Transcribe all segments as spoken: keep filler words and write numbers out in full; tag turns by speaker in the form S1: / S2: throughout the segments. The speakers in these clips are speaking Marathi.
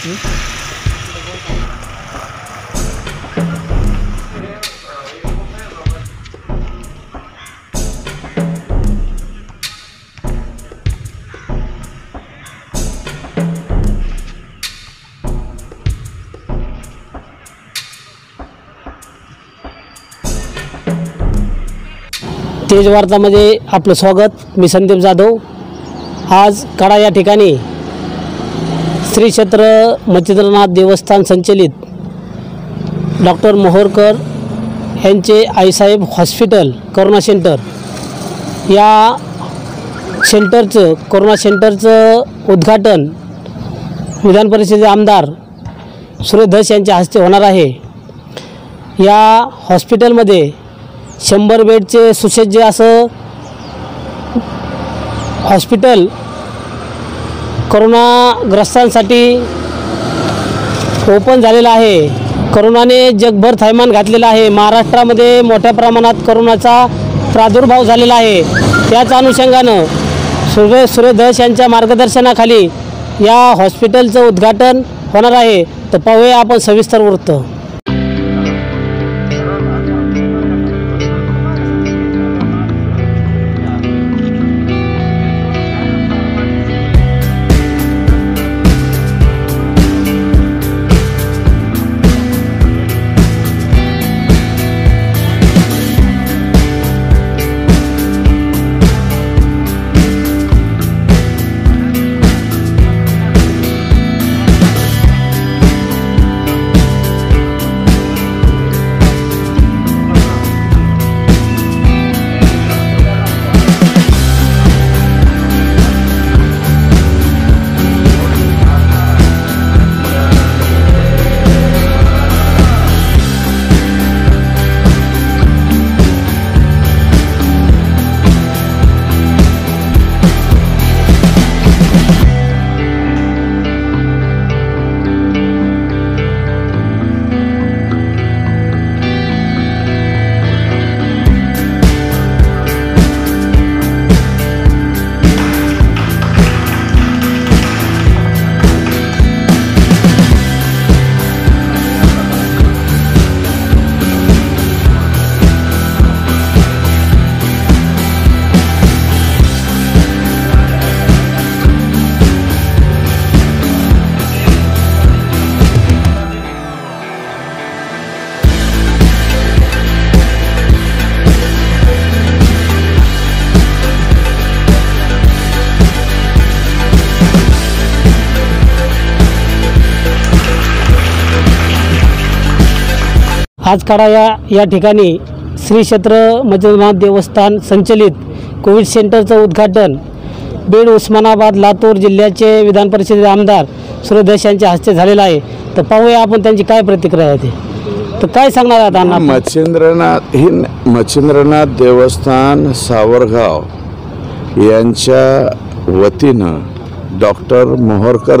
S1: तेज वार्तामध्ये आपलं स्वागत। मी संदीप जाधव। आज कडा या ठिकाणी श्री क्षेत्र मच्छिंद्रनाथ देवस्थान संचलित डॉक्टर मोहोरकर यांचे आईसाहेब हॉस्पिटल करोना सेंटर या सेंटरचं करोना सेंटरचं उद्घाटन विधान परिषदेचे आमदार सुरेश धस यांच्या हस्ते होणार आहे। या हॉस्पिटलमध्ये शंभर बेडचे सुसज्ज असं हॉस्पिटल करोनाग्रस्तांसाठी ओपन झालेलं आहे। करोनाने जगभर थैमान घातलेलं आहे। महाराष्ट्रामध्ये मोठ्या प्रमाणात करोनाचा प्रादुर्भाव झालेला आहे। त्याच अनुषंगानं सुरेश सुरेश धस यांच्या मार्गदर्शनाखाली या हॉस्पिटलचं उद्घाटन होणार आहे। तर पाहूया आपण सविस्तर वृत्त। आज कडा या या ठिकाणी श्री क्षेत्र मच्छिंद्रनाथ देवस्थान संचलित कोविड सेंटरचं उद्घाटन बीड, उस्मानाबाद, लातूर जिल्ह्याचे विधान परिषदेचे आमदार सुरेश धस यांच्या हस्ते झालेलं आहे। तर पाहूया आपण त्यांची काय प्रतिक्रिया आहे। तर काय सांगणार आहात अण्णा?
S2: मच्छिंद्रनाथ ही मच्छिंद्रनाथ देवस्थान सावरगाव यांच्या वतीनं डॉक्टर मोहोरकर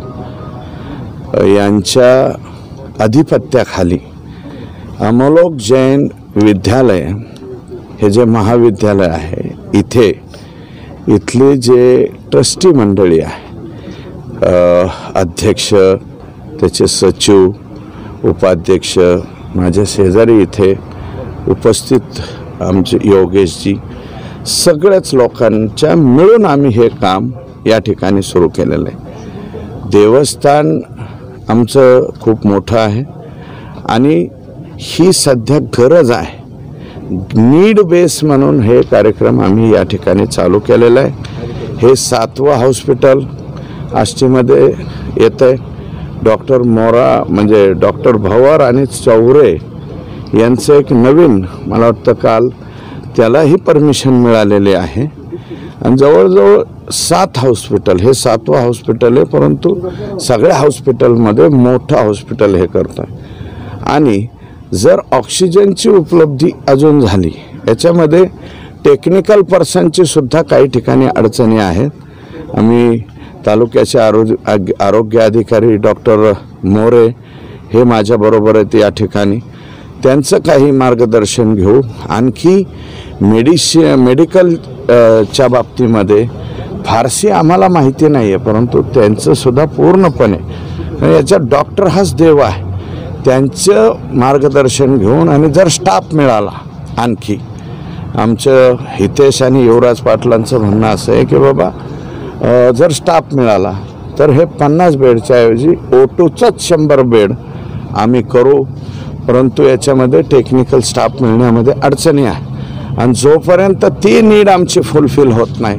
S2: साहेब यांच्या अधिपत्याखाली अमोलोक जैन विद्यालय हे जे महाविद्यालय आहे इथे इथले जे ट्रस्टी मंडळी आहे, अध्यक्ष, त्याचे सचिव, उपाध्यक्ष, माझ्या शेजारी इथे उपस्थित आमचे योगेशजी, सगळ्याच लोकांच्या मिळून आम्ही हे काम या ठिकाणी सुरू केलेलं आहे। देवस्थान आमचं खूप मोठं आहे आणि ही सध्या गरज आहे। नीड बेस म्हणून हे कार्यक्रम आम्ही या ठिकाणी चालू केलेला आहे। हे सातवा हॉस्पिटल आष्टीमध्ये येतं आहे। डॉक्टर मोरा म्हणजे डॉक्टर भवर आणि चौरे यांचं एक नवीन, मला वाटतं काल त्यालाही परमिशन मिळालेली आहे आणि जवळजवळ सात हॉस्पिटल, हे सातवा हॉस्पिटल आहे, परंतु सगळ्या हॉस्पिटलमध्ये मोठं हॉस्पिटल हे करतं आहे। आणि जर ऑक्सिजनची उपलब्धी अजून झाली, याच्यामध्ये टेक्निकल पर्सनची सुद्धा काही ठिकाणी अडचणी आहेत। आम्ही तालुक्याचे आरोग्य आरोग्य अधिकारी डॉक्टर मोरे हे माझ्याबरोबर आहेत या ठिकाणी, त्यांचं काही मार्गदर्शन घेऊ। आणखी मेडिसि मेडिकल च्या बाबतीमध्ये फारशी आम्हाला माहिती नाही आहे, परंतु त्यांचं सुद्धा पूर्णपणे आणि याच्यात डॉक्टर हाच देव आहे. त्यांचं मार्गदर्शन घेऊन आणि जर स्टाफ मिळाला आणखी, आमचं हितेश आणि युवराज पाटलांचं म्हणणं असं आहे की बाबा अ, जर स्टाफ मिळाला तर हे पन्नास बेडच्या ऐवजी ओ टूचंच शंभर बेड आम्ही करू. परंतु याच्यामध्ये टेक्निकल स्टाफ मिळण्यामध्ये अडचणी आहे आणि जोपर्यंत ती नीड आमची फुलफिल होत नाही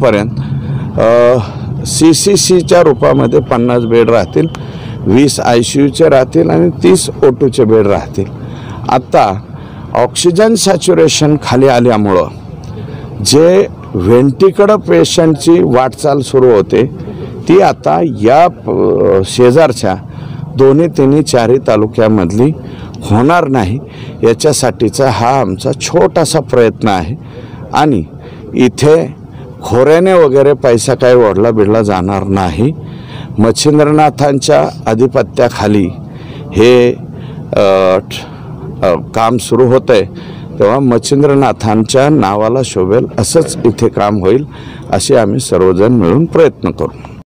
S2: तोपर्यंत सी सी सीच्या रूपामध्ये पन्नास बेड राहतील, वीस आय सी यूचे राहतील आणि तीस ओ टूचे बेड राहतील. आता ऑक्सिजन सॅच्युरेशन खाली आल्यामुळं जे व्हेंटिकडं पेशंटची वाटचाल सुरू होते ती आता या शेजारच्या दोन्ही तिन्ही चारही तालुक्यामधली होणार नाही. याच्यासाठीचा हा आमचा छोटासा प्रयत्न आहे आणि इथे खोऱ्याने वगैरे पैसा काही ओढला बिडला जाणार नाही. मच्छिंद्रनाथांच्या आधिपत्याखाली हे अ, अ, काम सुरू होतं आहे, तेव्हा मच्छिंद्रनाथांच्या नावाला शोभेल असंच इथे काम होईल असे आम्ही सर्वजण मिळून प्रयत्न करू.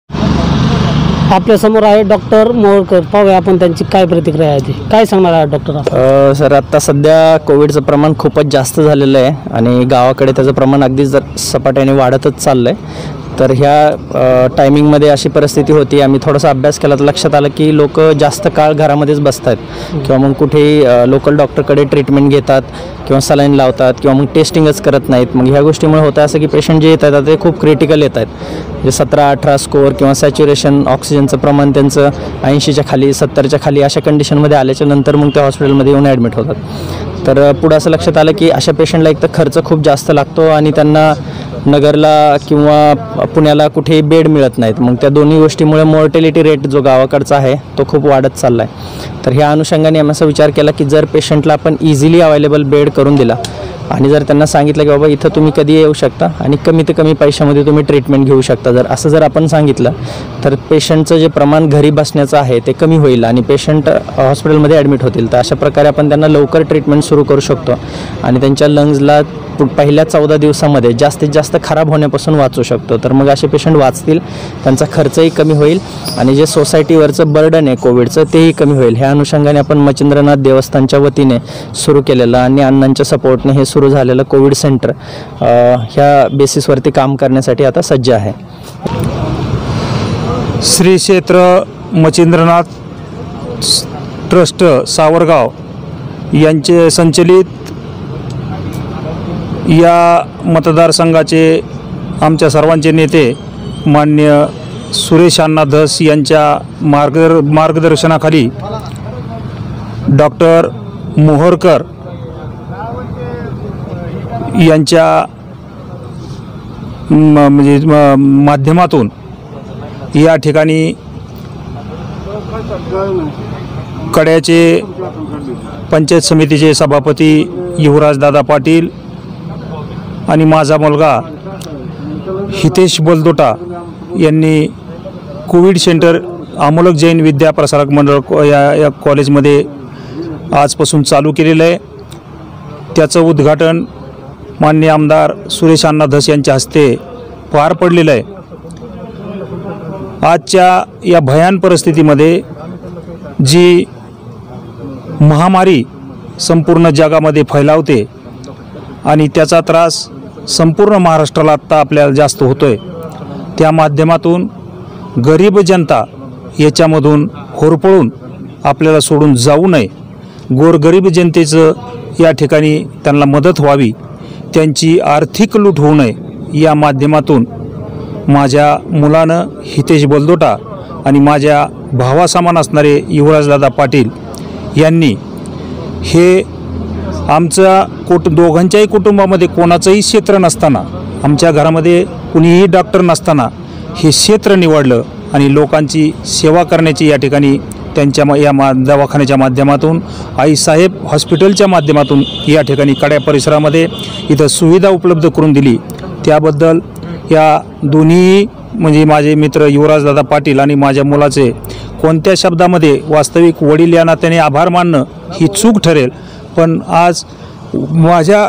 S1: आपल्यासमोर आहे डॉक्टर मोहोळकर. पाहूया आपण त्यांची काय प्रतिक्रिया आहे ती. काय सांगणार आहे डॉक्टर?
S3: अ, सर आत्ता सध्या कोविडचं प्रमाण खूपच जास्त झालेलं आहे आणि गावाकडे त्याचं प्रमाण अगदी जर सपाट्याने वाढतच चाललं आहे. तर ह्या टायमिंगमध्ये अशी परिस्थिती होती, आम्ही थोडासा अभ्यास केला तर लक्षात आलं की लोक जास्त काळ घरामध्येच बसत आहेत किंवा मग कुठेही लोकल डॉक्टरकडे ट्रीटमेंट घेतात किंवा सलाईन लावतात किंवा मग टेस्टिंगच करत नाहीत. मग ह्या गोष्टीमुळे होतं असं की पेशंट जे येत आहेत ते खूप क्रिटिकल येत आहेत, म्हणजे सतरा अठरा स्कोअर किंवा सॅच्युरेशन ऑक्सिजनचं प्रमाण त्यांचं ऐंशीच्या खाली सत्तरच्या खाली अशा कंडिशनमध्ये आल्याच्या नंतर मग त्या हॉस्पिटलमध्ये येऊन ॲडमिट होतात. तर पुढं असं लक्षात आलं की अशा पेशंटला एक तर खर्च खूप जास्त लागतो आणि त्यांना नगरला किंवा पुण्याला कुठेही बेड मिळत नाहीत. मग त्या दोन्ही गोष्टीमुळे मॉर्टेलिटी रेट जो गावाकडचा आहे तो खूप वाढत चालला आहे. तर ह्या अनुषंगाने आम्ही असा विचार केला की जर पेशंटला आपण इझिली अवेलेबल बेड करून दिला आणि जर त्यांना सांगितलं की बाबा इथं तुम्ही कधी येऊ शकता आणि कमीत कमी पैशामध्ये तुम्ही ट्रीटमेंट घेऊ शकता, जर असं जर आपण सांगितलं तर पेशंटचं जे प्रमाण घरी बसण्याचं आहे ते कमी होईल आणि पेशंट हॉस्पिटलमध्ये ॲडमिट होतील. तर अशा प्रकारे आपण त्यांना लवकर ट्रीटमेंट सुरू करू शकतो आणि त्यांच्या लंग्सला पहिल्या चौदा दिवसामध्ये जास्तीत जास्त खराब होण्यापासून वाचू शकतो. तर मग असे पेशंट वाचतील, त्यांचा खर्चही कमी होईल आणि जे सोसायटीवरचं बर्डन आहे कोविडचं तेही कमी होईल. ह्या अनुषंगाने आपण मच्छिंद्रनाथ देवस्थानच्या वतीने सुरू केलेलं आणि अण्णांच्या सपोर्टने हे सुरू झालेलं कोविड सेंटर ह्या बेसिसवरती काम करण्यासाठी आता सज्ज आहे.
S4: श्री क्षेत्र मच्छिंद्रनाथ ट्रस्ट सावरगाव यांचे संचलित या मतदारसंघाचे आमच्या सर्वांचे नेते माननीय सुरेश अण्णा धस यांच्या मार्ग मार्गदर्शनाखाली डॉक्टर मोहोळकर यांच्या म्हणजे माध्यमातून या ठिकाणी कड्याचे पंचायत समितीचे सभापती युवराजदादा पाटील आणि माझा मुलगा हितेश बलदोटा यांनी कोविड सेंटर आमोलक जैन विद्या प्रसारक मंडळ या या कॉलेजमध्ये आजपासून चालू केलेलं आहे. त्याचं उद्घाटन माननीय आमदार सुरेश अण्णा धस यांच्या हस्ते पार पडलेलं आहे. आजच्या या भयान परिस्थितीमध्ये जी महामारी संपूर्ण जगामध्ये फैलावते आणि त्याचा त्रास संपूर्ण महाराष्ट्राला आत्ता आपल्याला जास्त होतो आहे, त्या माध्यमातून गरीब जनता याच्यामधून होरपळून आपल्याला सोडून जाऊ नये, गोरगरीब जनतेचं या ठिकाणी त्यांना मदत व्हावी, त्यांची आर्थिक लूट होऊ नये या माध्यमातून माझ्या मुलानं हितेश बलदोटा आणि माझ्या भावासमान असणारे युवराजदादा पाटील यांनी हे आमच्या कुट दोघांच्याही कुटुंबामध्ये कोणाचंही क्षेत्र नसताना, आमच्या घरामध्ये कुणीही डॉक्टर नसताना हे क्षेत्र निवडलं आणि लोकांची सेवा करण्याची या ठिकाणी त्यांच्या या मा दवाखान्याच्या माध्यमातून आईसाहेब हॉस्पिटलच्या माध्यमातून या ठिकाणी कड्या परिसरामध्ये इथं सुविधा उपलब्ध करून दिली. त्याबद्दल या दोन्ही म्हणजे माझे मित्र युवराजदादा पाटील आणि माझ्या मुलाचे कोणत्या शब्दामध्ये वास्तविक वडील या नात्याने आभार मानणं ही चूक ठरेल, पण आज माझ्या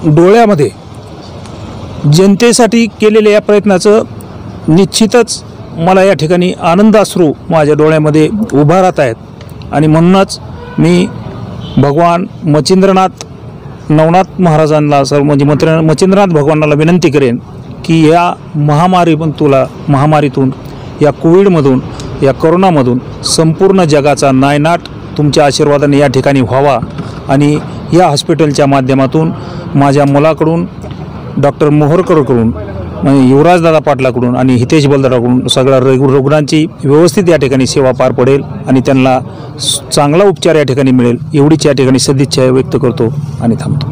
S4: डोळ्यामध्ये जनतेसाठी केलेल्या या प्रयत्नाचं निश्चितच मला या ठिकाणी आनंदाश्रू माझ्या डोळ्यामध्ये उभा राहत आहेत आणि म्हणूनच मी भगवान मच्छिंद्रनाथ नवनाथ महाराजांना सर्व म्हणजे मंत्र मच्छिंद्रनाथ भगवानाला विनंती करेन की या महामारी पण तुला महामारीतून या कोविडमधून या करोनामधून संपूर्ण जगाचा नायनाट तुमच्या आशीर्वादाने या ठिकाणी व्हावा आणि या हॉस्पिटलच्या माध्यमातून माझ्या मुलाकडून डॉक्टर मोहोरकरकडून म्हणजे युवराजदादा पाटलाकडून आणि हितेश बलदाराकडून सगळ्या रुग रुग्णांची व्यवस्थित या ठिकाणी सेवा पार पडेल आणि त्यांना चांगला उपचार या ठिकाणी मिळेल एवढीच या ठिकाणी सदिच्छा व्यक्त करतो आणि थांबतो.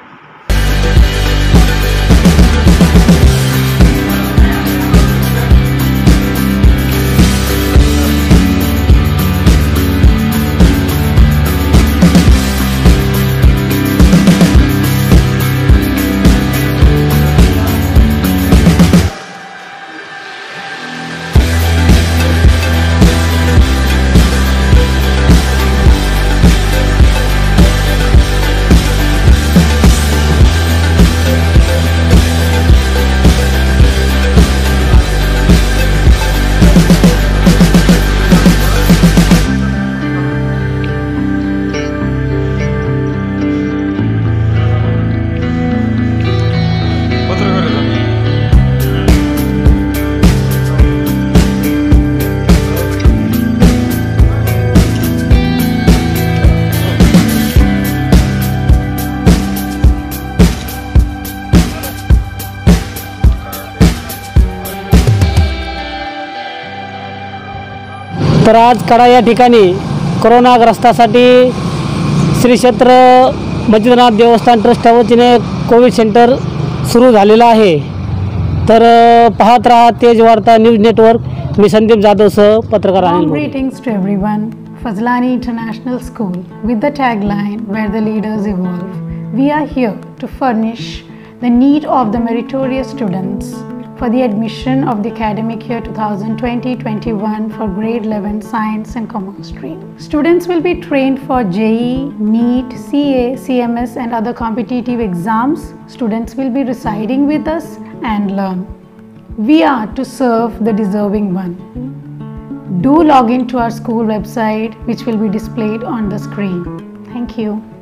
S1: तर आज कडा या ठिकाणी कोरोनाग्रस्तासाठी श्री क्षेत्र मच्छिंद्रनाथ देवस्थान ट्रस्टच्या वतीने कोविड सेंटर सुरू झालेलं आहे. तर पाहत राहा तेज वार्ता न्यूज नेटवर्क. मी संदीप जाधव सह पत्रकार Anil.
S5: Greetings to everyone. Fazlani International School with the tagline where the leaders evolve. We are here to furnish the need of the meritorious students for the admission of the academic year twenty twenty to twenty-one for grade eleven science and commerce stream. Students will be trained for J E E, NEET, C A, C M S and other competitive exams. Students will be residing with us and learn. We are to serve the deserving one. Do log in to our school website which will be displayed on the screen. Thank you.